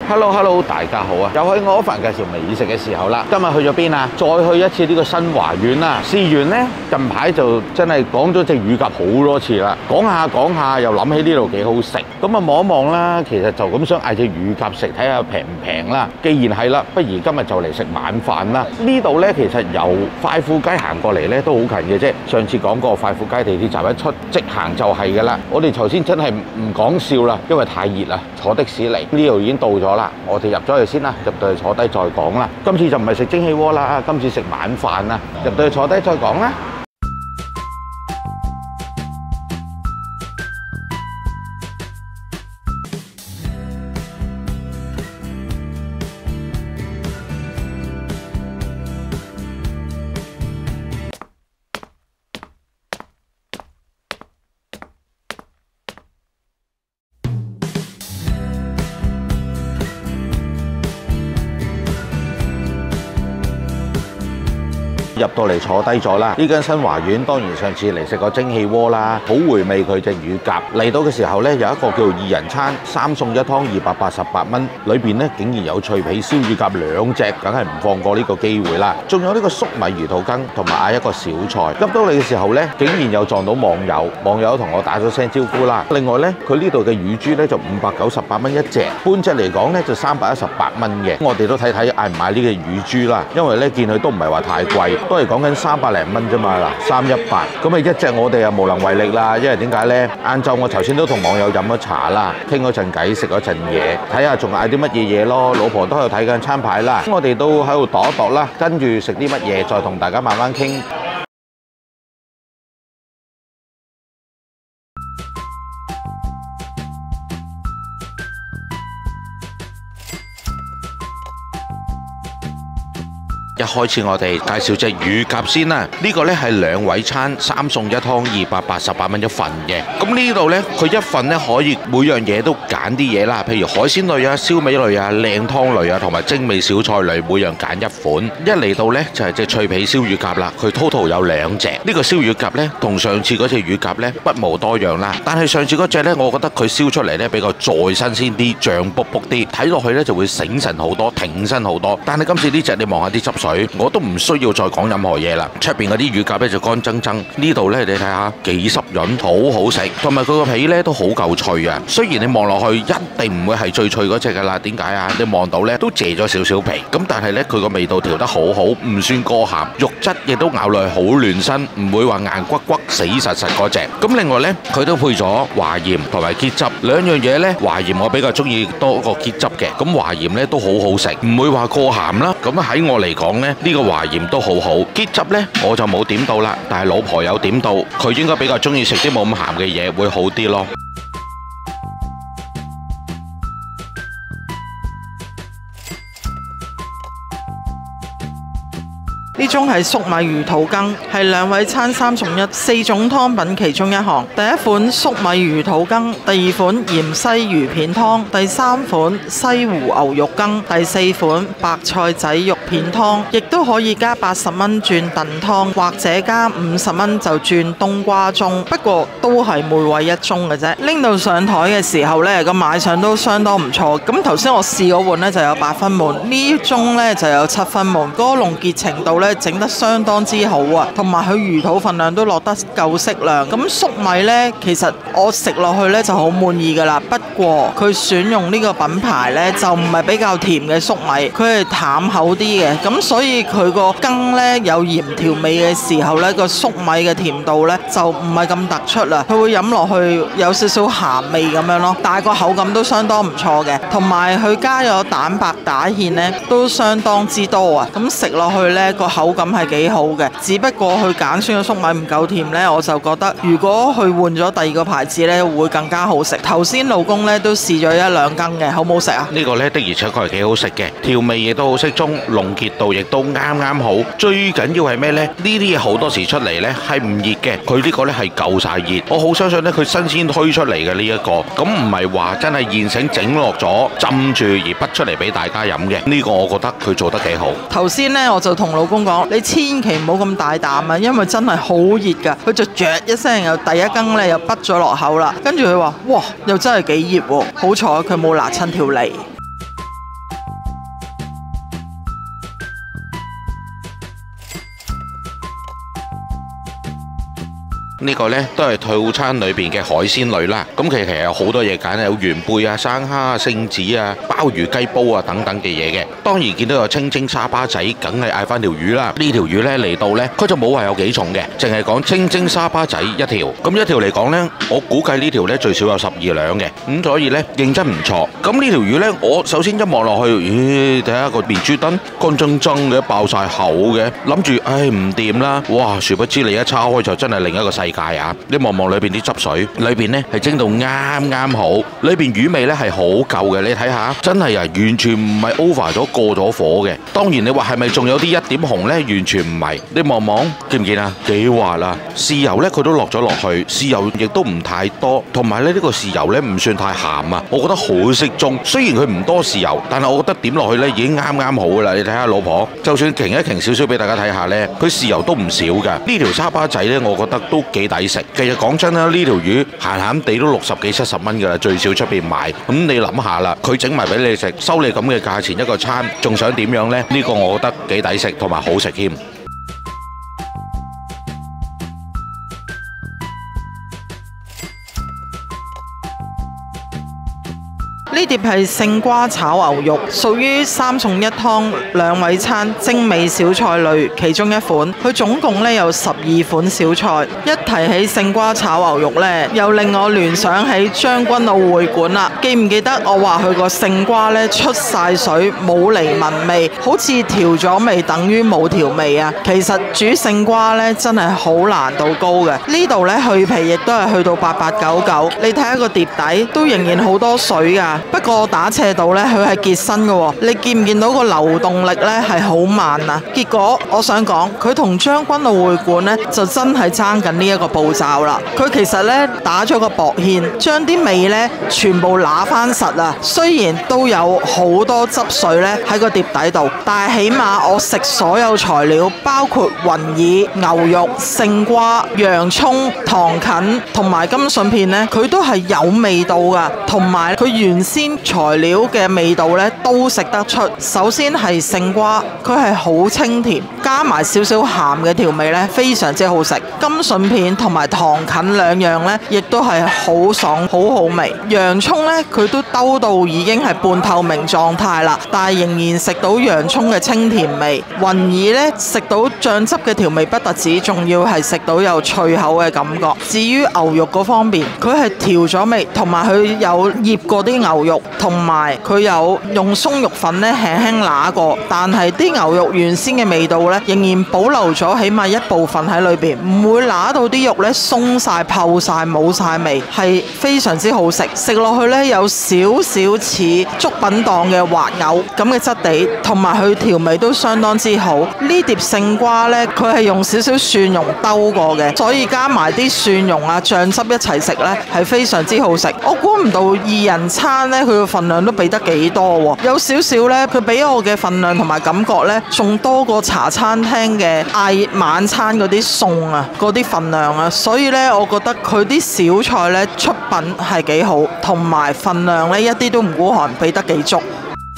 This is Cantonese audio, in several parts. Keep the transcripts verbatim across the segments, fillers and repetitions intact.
Hello Hello， 大家好啊！又喺我份介紹美食嘅時候啦。今日去咗邊啊？再去一次呢個新華苑啦。事緣呢，近排就真係講咗隻乳鴿好多次啦。講下講下又諗起呢度幾好食，咁啊望一望啦。其實就咁想嗌隻乳鴿食，睇下平唔平啦。既然係啦，不如今日就嚟食晚飯啦。呢度呢，其實由快富街行過嚟呢都好近嘅啫。上次講過快富街地鐵站一出，直行就係㗎啦。我哋頭先真係唔講笑啦，因為太熱啦，坐的士嚟呢度已經到咗啦。我哋入咗去先啦，入到去坐低再講啦。今次就唔係食蒸汽鍋啦，今次食晚飯啦。入到去坐低再講啦。入到嚟坐低咗啦，呢間新華苑當然上次嚟食過蒸汽鍋啦，好回味佢隻乳鴿。嚟到嘅時候呢，有一個叫二人餐，三餸一湯，二百八十八蚊，裏邊呢竟然有脆皮燒乳鴿兩隻，梗係唔放過呢個機會啦。仲有呢個粟米魚肚羹，同埋嗌一個小菜。入到嚟嘅時候呢，竟然又撞到網友，網友同我打咗聲招呼啦。另外呢，佢呢度嘅乳豬呢就五百九十八蚊一隻，半隻嚟講呢就三百一十八蚊嘅。我哋都睇睇嗌唔嗌呢個乳豬啦，因為呢見佢都唔係話太貴。都係講緊三百零蚊啫嘛，嗱三一八，咁啊一隻我哋又無能為力啦，因為點解呢？晏晝我頭先都同網友飲咗茶啦，傾咗陣偈，食咗陣嘢，睇下仲嗌啲乜嘢嘢咯。老婆都喺度睇緊餐牌啦，我哋都喺度度一度啦，跟住食啲乜嘢，再同大家慢慢傾。一開始我哋介紹隻乳鴿先啦，呢個呢係兩位餐，三餸一湯，二百八十八蚊一份嘅。咁呢度呢，佢一份呢可以每樣嘢都揀啲嘢啦，譬如海鮮類啊、燒味類啊、靚湯類啊，同埋精美小菜類，每樣揀一款。一嚟到呢，就係隻脆皮燒乳鴿啦，佢 total 有兩隻。呢個燒乳鴿呢，同上次嗰隻乳鴿呢不無多樣啦，但係上次嗰隻呢，我覺得佢燒出嚟呢比較再新鮮啲，脹卜卜啲，睇落去呢就會醒神好多，挺身好多。但係今次呢隻你望下啲汁水，我都唔需要再講任何嘢啦。出邊嗰啲乳鴿咧就乾爭爭，呢度咧你睇下幾濕潤，好好食，同埋佢個皮咧都好夠脆啊。雖然你望落去一定唔會係最脆嗰隻噶啦，點解啊？你望到咧都謝咗少少皮，咁但係咧佢個味道調得好好，唔算過鹹，肉質亦都咬落去好嫩身，唔會話硬骨骨死實實嗰隻。咁另外咧佢都配咗華鹽同埋結汁兩樣嘢咧，華鹽我比較中意多過結汁嘅，咁華鹽咧都好好食，唔會話過鹹啦。咁喺我嚟講咧呢個華鹽都好好，結汁呢我就冇點到啦，但係老婆有點到，佢應該比較中意食啲冇咁鹹嘅嘢，會好啲咯。 呢種係粟米魚肚羹，係兩位餐三餸一，四種湯品其中一項。第一款粟米魚肚羹，第二款芫茜魚片湯，第三款西湖牛肉羹，第四款白菜仔肉片湯，亦都可以加八十蚊轉燉湯，或者加五十蚊就轉冬瓜盅。不過都係每位一盅嘅啫。拎到上台嘅時候呢，個賣相都相當唔錯。咁頭先我試嗰碗呢就有八分滿，呢盅呢就有七分滿，嗰個濃結程度呢整得相當之好啊，同埋佢魚肚份量都落得夠適量。咁粟米呢，其實我食落去呢就好滿意噶啦。不過佢選用呢個品牌呢，就唔係比較甜嘅粟米，佢係淡口啲嘅。咁所以佢個羹呢，有鹽調味嘅時候呢，個粟米嘅甜度呢就唔係咁突出啦。佢會飲落去有少少鹹味咁樣咯，但係個口感都相當唔錯嘅。同埋佢加咗蛋白打芡呢，都相當之多啊。咁食落去呢個口感係幾好嘅，只不過佢揀選嘅粟米唔夠甜呢，我就覺得如果佢換咗第二個牌子呢，會更加好食。頭先老公呢都試咗一兩羹嘅，好唔好食啊？ 呢個呢的而且確係幾好食嘅，調味亦都好適中，濃結度亦都啱啱好。最緊要係咩呢？呢啲嘢好多時出嚟呢係唔熱嘅，佢呢個呢係夠晒熱。我好相信呢，佢新鮮推出嚟嘅呢一個，咁唔係話真係現成整落咗浸住而滗出嚟俾大家飲嘅。呢個我覺得佢做得幾好。 頭先呢，我就同老公講，你千祈唔好咁大膽啊，因為真係好熱㗎。佢就嚼一聲，又第一羹咧又滗咗落口啦。跟住佢話：哇，又真係幾熱喎！好彩佢冇辣親條脷。 呢個呢都係套餐裏邊嘅海鮮類啦。咁其實有好多嘢揀，有元貝啊、生蝦啊、聖子啊、鮑魚雞煲啊等等嘅嘢嘅。當然見到有清蒸沙巴仔，梗係嗌翻條魚啦。呢條魚呢嚟到呢，佢就冇話有幾重嘅，淨係講清蒸沙巴仔一條。咁一條嚟講呢，我估計呢條呢最少有十二兩嘅。咁所以呢，認真唔錯。咁呢條魚呢，我首先一望落去，咦，睇下個面珠墩乾爭爭嘅，爆晒口嘅，諗住唉唔掂啦。哇！殊不知你一叉開就真係另一個世界啊！你望望裏邊啲汁水，裏邊呢係蒸到啱啱好，裏邊魚味呢係好夠嘅。你睇下，真係啊，完全唔係 over 咗過咗火嘅。當然你話係咪仲有啲一點紅呢？完全唔係。你望望見唔見啊？幾滑啦！豉油呢，佢都落咗落去，豉油亦都唔太多，同埋咧呢個豉油呢唔算太鹹啊，我覺得好適中。雖然佢唔多豉油，但係我覺得點落去呢已經啱啱好噶啦。你睇下老婆，就算停一停少少俾大家睇下呢，佢豉油都唔少噶。呢條沙巴仔呢，我覺得都幾抵食。其實講真啦，呢條魚閒閒地都六十幾七十蚊噶啦，最少出邊買。咁你諗下啦，佢整埋俾你食，收你咁嘅價錢一個餐，仲想點樣呢？呢個我覺得幾抵食，同埋好食添。 呢碟係勝瓜炒牛肉，屬於三餸一湯兩位餐精美小菜類其中一款。佢總共咧有十二款小菜。一提起勝瓜炒牛肉呢，又令我聯想起將軍澳會館啦。記唔記得我話佢個勝瓜呢出晒水，冇厘紋味，好似調咗味等於冇調味啊？其實煮勝瓜呢真係好難度高嘅。呢度呢去皮亦都係去到八八九九。你睇下個碟底都仍然好多水㗎。不過打斜度呢，佢係結身嘅喎。你見唔見到個流動力呢係好慢啊？結果我想講，佢同將軍澳會館呢就真係爭緊呢一個步驟啦。佢其實呢打咗個薄芡，將啲味呢全部揦翻實啊。雖然都有好多汁水呢喺個碟底度，但係起碼我食所有材料，包括雲耳、牛肉、勝瓜、洋葱、糖芹同埋甘筍片呢，佢都係有味道㗎，同埋佢原先材料嘅味道咧都食得出。首先係勝瓜，佢係好清甜，加埋少少鹹嘅調味咧，非常之好食。甘筍片同埋糖芹兩樣咧，亦都係好爽，好好味。洋葱咧，佢都兜到已經係半透明狀態啦，但係仍然食到洋葱嘅清甜味。雲耳咧，食到醬汁嘅調味不特止，仲要係食到有脆口嘅感覺。至於牛肉嗰方面，佢係調咗味，同埋佢有醃過啲牛肉，同埋佢有用鬆肉粉咧輕輕揦過，但係啲牛肉原先嘅味道咧仍然保留咗起碼一部分喺裏邊，唔會揦到啲肉咧鬆晒、泡晒、冇晒味，係非常之好食。食落去咧有少少似粥品檔嘅滑牛咁嘅質地，同埋佢調味都相當之好。呢碟勝瓜咧，佢係用少少蒜蓉兜過嘅，所以加埋啲蒜蓉啊醬汁一齊食咧係非常之好食。我估唔到二人餐咧佢個份量都俾得幾多喎，有少少咧佢俾我嘅份量同埋感覺咧仲多過茶餐廳嘅嗌晚餐嗰啲餸啊，嗰啲份量啊，所以咧我覺得佢啲小菜咧出品係幾好，同埋份量咧一啲都唔孤寒，俾得幾足。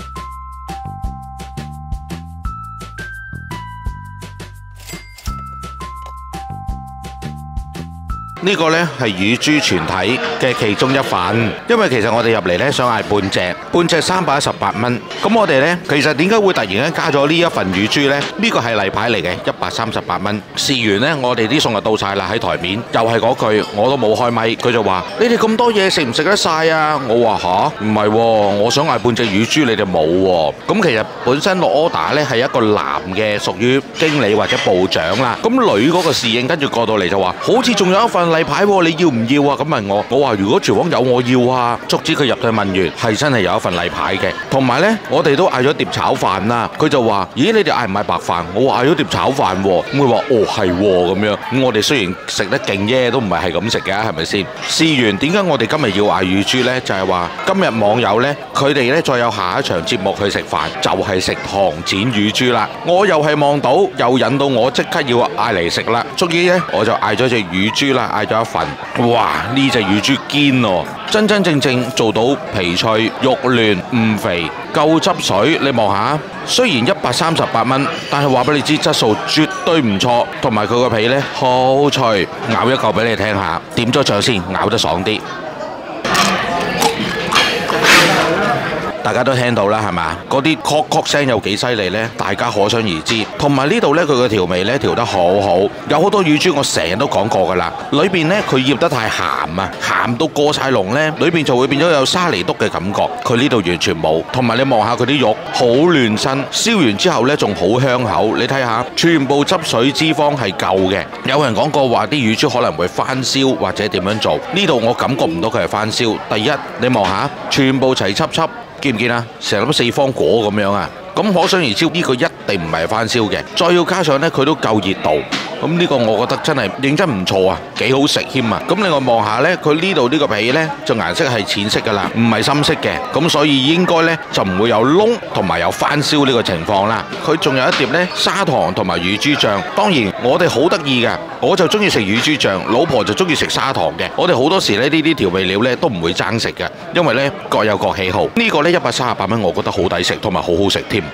呢個呢係乳豬全體嘅其中一份，因為其實我哋入嚟呢想嗌半隻，半隻三百一十八蚊。咁我哋呢，其實點解會突然間加咗呢一份乳豬呢？呢個係例牌嚟嘅，一百三十八蚊。試完呢，我哋啲餸就到晒啦喺台面，又係嗰句，我都冇開咪，佢就話：你哋咁多嘢食唔食得晒啊？我話吓，唔係喎，我想嗌半隻乳豬，你哋冇喎。咁其實本身落 order 呢係一個男嘅，屬於經理或者部長啦。咁女嗰個侍應跟住過到嚟就話：好似仲有一份例牌喎，你要唔要啊？咁問我，我話如果廚房有我要啊。足之佢入去問完，係真係有一份例牌嘅。同埋呢，我哋都嗌咗碟炒飯啦。佢就話：咦，你哋嗌唔嗌白飯？我話嗌咗碟炒飯喎。咁佢話：哦，係喎咁樣。咁我哋雖然食得勁啫，都唔係係咁食嘅，係咪先？試完點解我哋今日要嗌乳豬呢？就係話今日網友呢，佢哋呢再有下一場節目去食飯，就係食糖剪乳豬啦。我又係望到，又引到我即刻要嗌嚟食啦。終於呢，我就嗌咗隻乳豬啦。 嗌咗一份。哇！呢隻乳豬堅喎，真真正正做到皮脆、肉嫩、唔肥、夠汁水。你望下，雖然一百三十八蚊，但係話俾你知質素絕對唔錯，同埋佢個皮呢好脆，咬一嚿俾你聽下。點咗醬先，咬得爽啲。大家都聽到啦，係嘛？嗰啲咳咳聲有幾犀利呢？大家可想而知。同埋呢度呢，佢個調味呢調得好好。有好多乳豬，我成日都講過噶啦。裏邊呢，佢醃得太鹹啊，鹹到過晒龍呢，裏邊就會變咗有沙梨篤嘅感覺。佢呢度完全冇。同埋你望下佢啲肉，好嫩身，燒完之後呢，仲好香口。你睇下，全部汁水脂肪係夠嘅。有人講過話啲乳豬可能會翻燒或者點樣做？呢度我感覺唔到佢係翻燒。第一，你望下，全部齊輯輯。見唔見啊？成粒四方果咁樣啊！咁可想而知呢個一定唔係翻燒嘅。再要加上呢，佢都夠熱度。咁呢個我覺得真係認真唔錯啊，幾好食添啊！咁另外望下呢，佢呢度呢個皮呢，就顏色係淺色噶啦，唔係深色嘅。咁所以應該呢，就唔會有燶同埋有翻燒呢個情況啦。佢仲有一碟呢，砂糖同埋乳豬醬。當然我哋好得意嘅，我就中意食乳豬醬，老婆就中意食砂糖嘅。我哋好多時呢，呢啲調味料呢都唔會爭食嘅，因為呢各有各喜好。呢個呢，一百三十八蚊，我覺得好抵食同埋好好食添。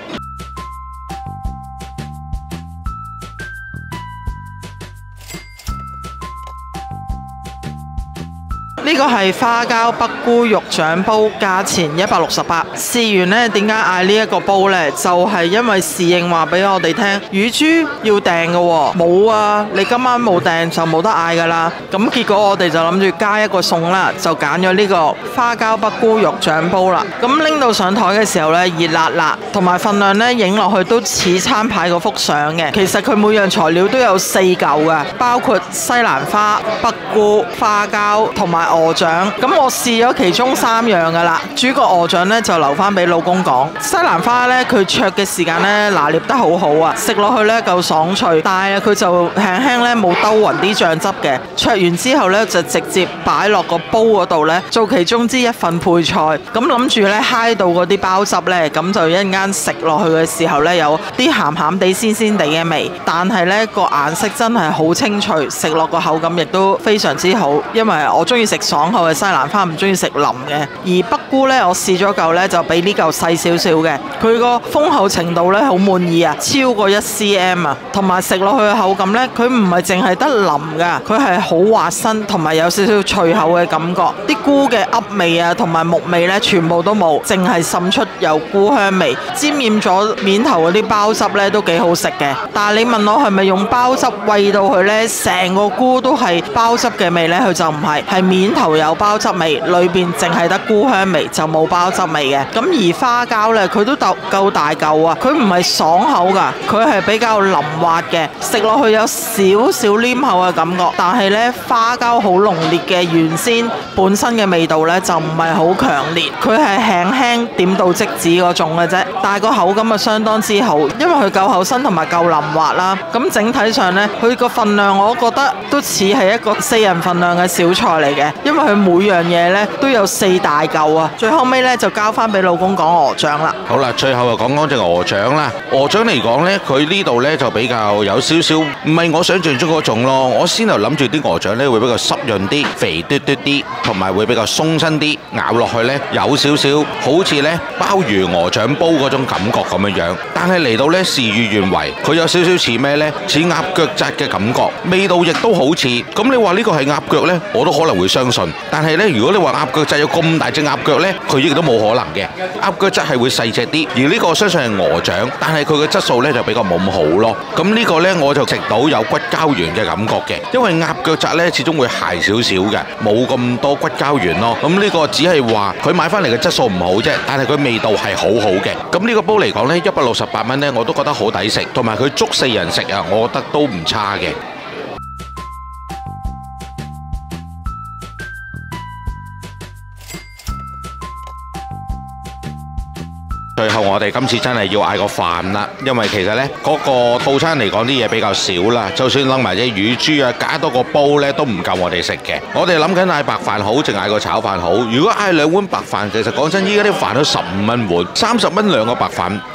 呢個係花膠北菇肉醬煲，價錢一百六十八。試員呢點解嗌呢一個煲呢？就係、是、因為侍應話俾我哋聽，乳豬要訂嘅喎，冇啊！你今晚冇訂就冇得嗌噶啦。咁結果我哋就諗住加一個餸啦，就揀咗呢個花膠北菇肉醬煲啦。咁拎到上台嘅時候呢，熱辣辣，同埋份量呢影落去都似餐牌嗰幅相嘅。其實佢每樣材料都有四嚿嘅，包括西蘭花、北菇、花膠同埋鵝掌。咁我試咗其中三樣噶啦，主角鵝掌呢就留翻俾老公講。西蘭花呢，佢焯嘅時間呢拿捏得好好啊，食落去呢夠爽脆，但係佢就輕輕呢冇兜勻啲醬汁嘅。焯完之後呢，就直接擺落個煲嗰度呢，做其中之一份配菜。咁諗住呢，揩到嗰啲包汁呢，咁就一陣間食落去嘅時候呢，有啲鹹鹹地鮮鮮地嘅味，但係呢個顏色真係好清脆，食落個口感亦都非常之好。因為我中意食爽口嘅西蘭花，唔中意食腍嘅。而北菇呢，我試咗嚿呢，就比呢嚿細少少嘅，佢個豐厚程度呢，好滿意啊，超過一 cm 啊，同埋食落去嘅口感呢，佢唔係淨係得腍噶，佢係好滑身，同埋有少少脆口嘅感覺。啲菇嘅噏味啊，同埋木味呢，全部都冇，淨係滲出有菇香味，沾染咗面頭嗰啲包汁呢，都幾好食嘅。但係你問我係咪用包汁餵到佢呢？成個菇都係包汁嘅味呢？佢就唔係，係面頭有包汁味，裏邊淨係得菇香味，就冇包汁味嘅。咁而花膠呢，佢都夠夠大嚿啊，佢唔係爽口噶，佢係比較腍滑嘅，食落去有少少黏口嘅感覺。但係呢，花膠好濃烈嘅原先本身嘅味道呢，就唔係好強烈，佢係輕輕點到即止嗰種嘅啫。但係個口感啊相當之好，因為佢夠厚身同埋夠腍滑啦。咁整體上呢，佢個份量我覺得都似係一個四人份量嘅小菜嚟嘅，因為佢每樣嘢呢都有四大嚿啊。最後尾呢，就交翻俾老公講鵝掌啦。 好啦，最後就講講隻鵝掌啦。鵝掌嚟講呢，佢呢度呢就比較有少少唔係我想象中嗰種咯。我先頭諗住啲鵝掌呢會比較濕潤啲、肥嘟嘟啲，同埋會比較鬆身啲，咬落去呢有少少好似呢鮑魚鵝掌煲嗰種感覺咁樣樣。但係嚟到呢事與願違，佢有少少似咩呢？似鴨腳扎嘅感覺，味道亦都好似。咁你話呢個係鴨腳呢，我都可能會相信。但係呢，如果你話鴨腳扎有咁大隻鴨腳呢，佢亦都冇可能嘅。鴨腳質係會細隻啲，而呢個相信係鵝掌，但係佢嘅質素呢就比較冇咁好咯。咁呢個呢，我就食到有骨膠原嘅感覺嘅，因為鴨腳扎呢始終會鞋少少嘅，冇咁多骨膠原咯。咁呢個只係話佢買翻嚟嘅質素唔好啫，但係佢味道係好好嘅。咁呢個煲嚟講呢，一百六十八蚊呢，我都覺得好抵食，同埋佢足四人食啊，我覺得都唔差嘅。最後我哋今次真係要嗌個飯啦，因為其實呢嗰個套餐嚟講啲嘢比較少啦，就算擸埋隻乳豬啊，加多個煲呢都唔夠我哋食嘅。我哋諗緊嗌白飯好，定嗌個炒飯好？如果嗌兩碗白飯，其實講真，依家啲飯都十五蚊碗，三十蚊兩個白飯，倒不如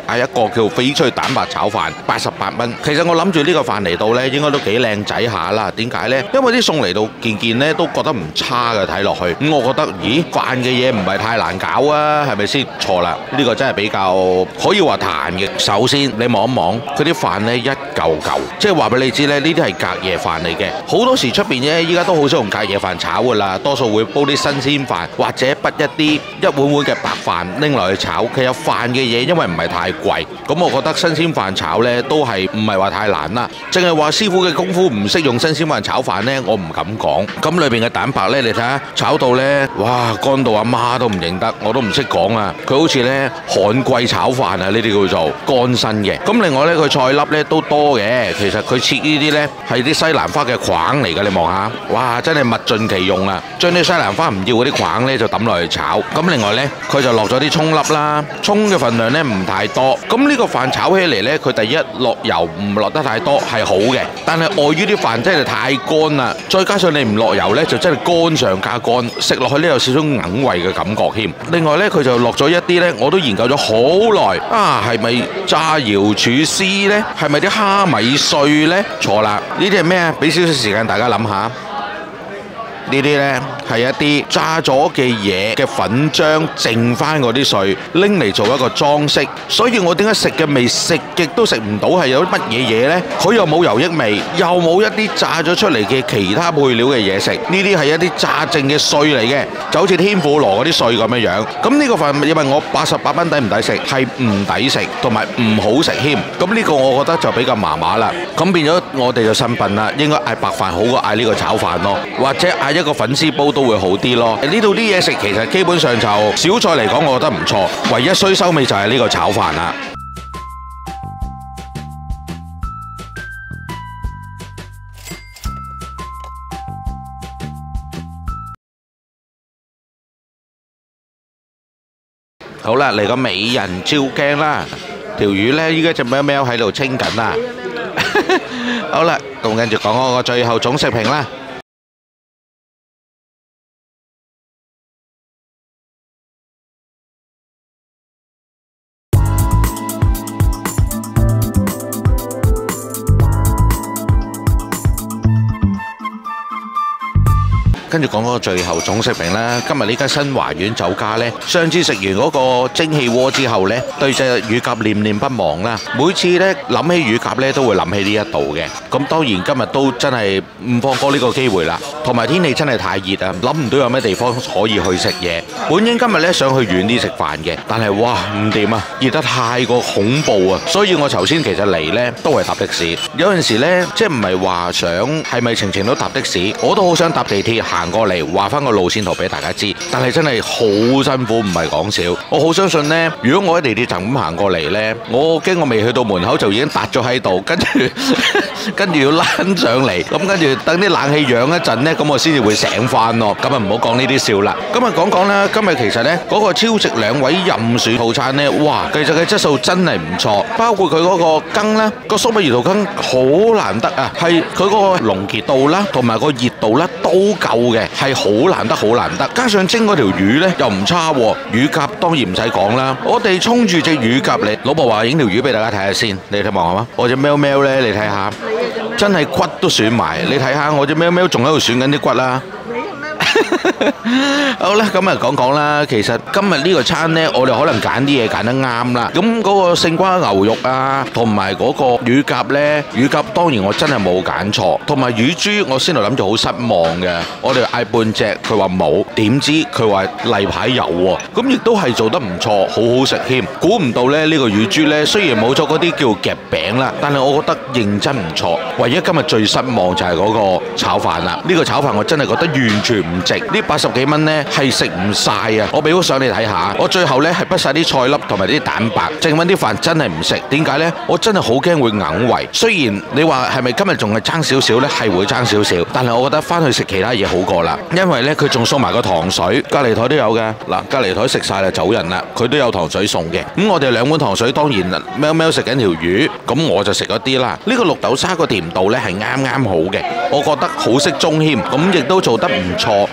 嗌一個叫翡翠蛋白炒飯，八十八蚊。其實我諗住呢個飯嚟到呢，應該都幾靚仔下啦。點解呢？因為啲餸嚟到件件呢都覺得唔差嘅，睇落去。咁我覺得，咦，飯嘅嘢唔係太難搞啊，係咪先？錯啦，呢個真係比較可以話彈嘅。首先你望一望佢啲飯呢，一嚿嚿，即係話俾你知呢，呢啲係隔夜飯嚟嘅。好多時出邊呢，依家都好少用隔夜飯炒噶啦，多數會煲啲新鮮飯或者滗一啲一碗碗嘅白飯拎落去炒。其實飯嘅嘢因為唔係太貴，咁我覺得新鮮飯炒呢都係唔係話太難啦。淨係話師傅嘅功夫唔識用新鮮飯炒飯呢，我唔敢講。咁裏邊嘅蛋白呢，你睇下炒到呢，哇，乾到阿媽都唔認得，我都唔識講啊！佢好似呢旱季炒飯啊，呢啲叫做乾身嘅。咁另外呢，佢菜粒呢都多嘅。其實佢切呢啲呢係啲西蘭花嘅框嚟㗎，你望下，哇，真係物盡其用啊！將啲西蘭花唔要嗰啲框呢就抌落去炒。咁另外呢，佢就落咗啲葱粒啦，葱嘅份量呢唔太多。咁呢個飯炒起嚟呢，佢第一落油唔落得太多係好嘅，但係礙於啲飯真係太乾啦，再加上你唔落油呢，就真係乾上加乾，食落去呢有少少硬胃嘅感覺添。另外呢，佢就落咗一啲呢，我都研究咗好耐啊，係咪炸瑤柱絲呢？係咪啲蝦米碎呢？錯啦，呢啲係咩啊？俾少少時間大家諗下。呢啲呢係一啲炸咗嘅嘢嘅粉漿，剩翻嗰啲碎拎嚟做一個裝飾。所以我點解食嘅味食極都食唔到係有啲乜嘢嘢呢？佢又冇油益味，又冇一啲炸咗出嚟嘅其他配料嘅嘢食。呢啲係一啲炸剩嘅碎嚟嘅，就好似天婦羅嗰啲碎咁樣樣。咁呢個飯你問我八十八蚊抵唔抵食？係唔抵食，同埋唔好食添。咁呢個我覺得就比較麻麻啦。咁變咗我哋就呻笨啦，應該嗌白飯好過嗌呢個炒飯咯，或者嗌一個粉絲煲都會好啲咯。呢度啲嘢食其實基本上就小菜嚟講，我覺得唔錯。唯一衰收尾就係呢個炒飯啦。好啦，嚟個美人照鏡啦。條魚呢，依家隻喵喵喺度清緊啦。好啦，咁跟住講我個最後總食評啦。跟住講嗰個最後總食評啦。今日呢間新華苑酒家呢，上次食完嗰個蒸汽鍋之後呢，對隻乳鴿念念不忘啦。每次呢諗起乳鴿呢，都會諗起呢一度嘅。咁當然今日都真係唔放過呢個機會啦。同埋天氣真係太熱啊，諗唔到有咩地方可以去食嘢。本應今日呢想去遠啲食飯嘅，但係哇唔掂啊，熱得太過恐怖啊。所以我頭先其實嚟呢都係搭的士。有陣時呢，即係唔係話想係咪程程都搭的士，我都好想搭地鐵行過嚟話翻個路線圖俾大家知，但係真係好辛苦，唔係講笑。我好相信呢，如果我喺地鐵站咁行過嚟呢，我驚我未去到門口就已經搭咗喺度，跟住跟住要躝上嚟，咁跟住等啲冷氣養一陣呢，咁我先至會醒翻咯。咁啊唔好講呢啲笑啦。今日講講啦，今日其實呢，嗰個超值兩位任選套餐呢，哇，其實嘅質素真係唔錯，包括佢嗰個羹啦，個粟米魚頭羹好難得啊，係佢嗰個濃結度啦，同埋個熱度啦都夠嘅，係好難得好難得。加上蒸嗰條魚呢又唔差喎，乳鴿當然唔使講啦。我哋衝住隻乳鴿嚟，老婆話影條魚俾大家睇下先，你睇望下嘛。我隻喵喵呢，你睇下，真係骨都選埋。你睇下我隻喵喵仲喺度選緊啲骨啦。好啦，咁啊講講啦。其實今日呢個餐呢，我哋可能揀啲嘢揀得啱啦。咁嗰個勝瓜牛肉啊，同埋嗰個乳鴿呢，乳鴿當然我真係冇揀錯，同埋乳豬我先度諗住好失望嘅。我哋嗌半隻，佢話冇，點知佢話例牌有喎。咁亦都係做得唔錯，好好食添。估唔到咧呢個乳豬呢，雖然冇咗嗰啲叫夾餅啦，但係我覺得認真唔錯。唯一今日最失望就係嗰個炒飯啦。呢個炒飯我真係覺得完全唔值，呢八十幾蚊呢係食唔晒啊！我俾幅相你睇下，我最後呢係畢晒啲菜粒同埋啲蛋白，剩翻啲飯真係唔食。點解呢？我真係好驚會硬胃。雖然你話係咪今日仲係爭少少呢？係會爭少少，但係我覺得翻去食其他嘢好過啦。因為呢，佢仲送埋個糖水，隔離台都有嘅。嗱，隔離台食晒啦，走人啦，佢都有糖水送嘅。咁我哋兩碗糖水，當然喵喵食緊條魚，咁我就食咗啲啦。呢個綠豆沙個甜度呢係啱啱好嘅，我覺得好適中添，咁亦都做得唔錯，真係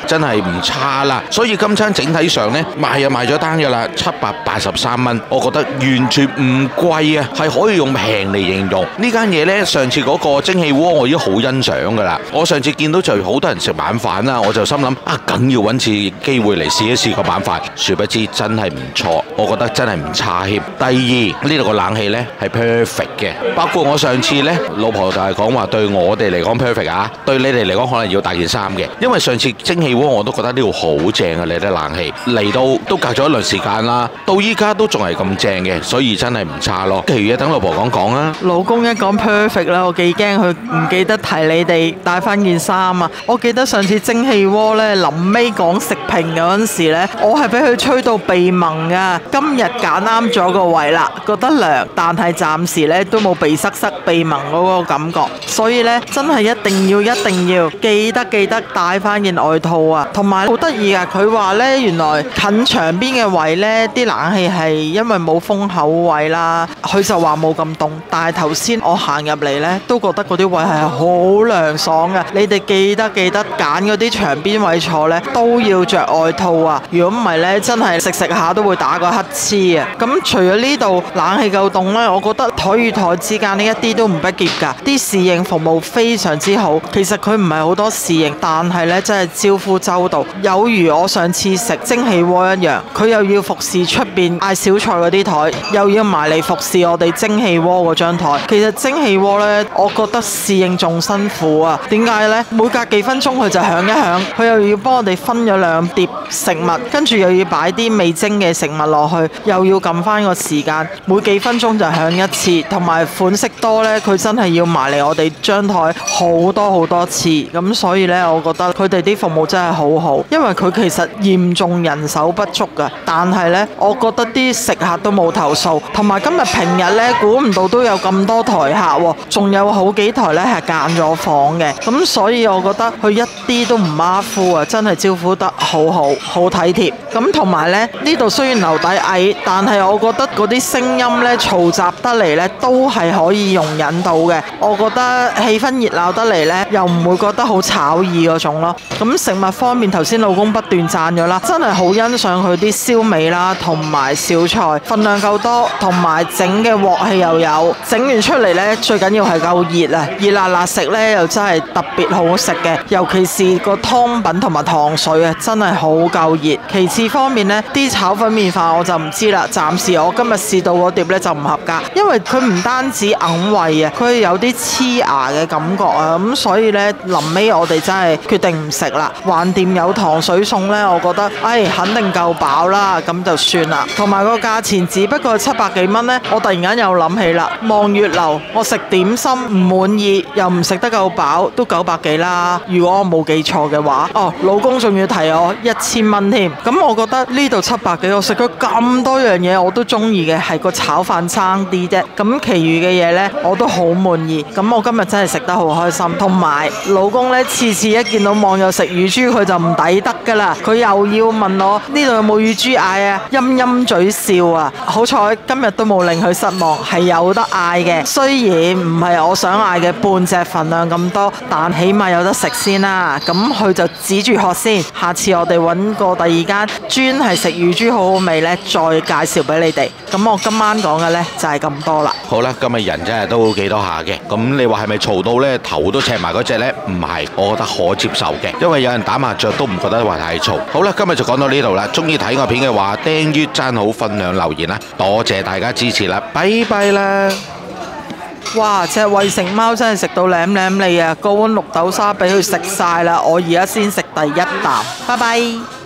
唔差啦。所以今餐整體上呢，賣就賣咗單㗎啦，七百八十三蚊，我覺得完全唔貴啊，係可以用平嚟形容。呢間嘢呢，上次嗰個蒸汽鍋我已經好欣賞㗎啦。我上次見到就好多人食晚飯啦，我就心諗啊，梗要揾次機會嚟試一試個晚飯。殊不知真係唔錯，我覺得真係唔差添。第二，呢度個冷氣呢係 perfect 嘅，包括我上次呢，老婆就係講話對我哋嚟講 perfect 啊，對你哋嚟講可能要帶件衫嘅，因為上次蒸汽鍋我都覺得呢度好正啊，你啲冷氣嚟到都隔咗一輪時間啦，到依家都仲係咁正嘅，所以真係唔差咯。其餘嘢等老婆講講啊。 老公一講 perfect 啦，我幾驚佢唔記得提你哋帶翻件衫啊！我記得上次蒸汽鍋呢，臨尾講食評嗰陣時呢，我係俾佢吹到鼻濛噶。今日揀啱咗個位啦，覺得涼，但係暫時呢都冇鼻塞塞鼻濛嗰個感覺，所以呢，真係一定要一定要記得記得帶翻件外套啊！同埋好得意啊，佢話呢，原來近牆邊嘅位呢啲冷氣係因為冇風口位啦，佢就話冇咁凍。但係頭先我行入嚟呢，都覺得嗰啲位係好涼爽嘅。你哋記得記得揀嗰啲牆邊位坐呢，都要着外套啊！如果唔係呢，真係食食下都會打個乞嗤啊！咁除咗呢度冷氣夠凍呢，我覺得台與台之間呢一啲都唔逼夾㗎，啲侍應服務非常之好。其實佢唔係好多侍應，但係呢真係招呼周到，有如我上次食蒸汽鍋一樣，佢又要服侍出邊嗌小菜嗰啲台，又要埋嚟服侍我哋蒸汽鍋嗰張台。其實蒸汽鍋呢，我覺得侍應仲辛苦啊！點解呢？每隔幾分鐘佢就響一響，佢又要幫我哋分咗兩碟食物，跟住又要擺啲未蒸嘅食物落去，又要撳翻個時間，每幾分鐘就響一次，同埋款式多呢，佢真係要埋嚟我哋張台好多好多次。咁所以呢，我覺得佢哋啲服務真係好好，因為佢其實嚴重人手不足㗎，但係呢，我覺得啲食客都冇投訴，同埋今日平日呢，估唔到都有咁多台客喎，仲有好幾台呢係間咗房嘅，咁所以我覺得佢一啲都唔馬虎啊，真係招呼得好好，好體貼。咁同埋呢，呢度雖然樓底矮，但係我覺得嗰啲聲音呢，嘈雜得嚟呢，都係可以容忍到嘅。我覺得氣氛熱鬧得嚟呢，又唔會覺得好炒耳嗰種咯。咁食物方面，頭先老公不斷讚咗啦，真係好欣賞佢啲燒味啦，同埋小菜份量夠多，同埋整嘅鑊氣又有，整完出嚟呢，最緊要係夠熱啊！熱辣辣食呢，又真係特別好食嘅，尤其是個湯品同埋糖水啊，真係好夠熱。其次方面呢，啲炒粉麵飯我就唔知啦，暫時我今日試到嗰碟呢，就唔合格，因為佢唔單止硬胃啊，佢有啲黐牙嘅感覺啊，咁所以呢，臨尾我哋真係決定唔食啦。橫掂有糖水餸呢，我覺得唉肯定夠飽啦，咁就算啦。同埋個價錢只不過七百幾蚊呢，我突然間又諗起啦，望月樓我食點心唔滿意，又唔食得夠飽，都九百幾啦。如果我冇記錯嘅話，哦，老公仲要提我一千蚊添。咁我覺得呢度七百幾，我食咗咁多樣嘢，我都中意嘅，係個炒飯差啲啫。咁其餘嘅嘢呢，我都好滿意。咁我今日真係食得好開心。同埋老公呢，次次一見到網友食乳豬，佢就唔抵得噶啦，佢又要問我呢度有冇乳豬嗌啊，陰陰嘴笑啊。好彩今日都冇令佢失望，係有得嗌嘅。雖然唔係我想嗌嘅半隻份量咁多，但起碼有得食先啦。咁佢就指住學先，下次我哋揾個第二間專係食乳豬好好味呢，再介紹俾你哋。咁我今晚講嘅呢，就係咁多啦。 好啦，今日人真係都幾多下嘅，咁你話係咪嘈到呢？頭都赤埋嗰隻呢？唔係，我覺得可接受嘅，因為有人打麻雀都唔覺得話太嘈。好啦，今日就講到呢度啦。中意睇我片嘅話，訂閱、讚好、分享、留言啦，多謝大家支持啦，拜拜啦！ 哇！隻餵食貓真係食到舐舐脷啊！個碗綠豆沙俾佢食晒啦，我而家先食第一啖，拜拜。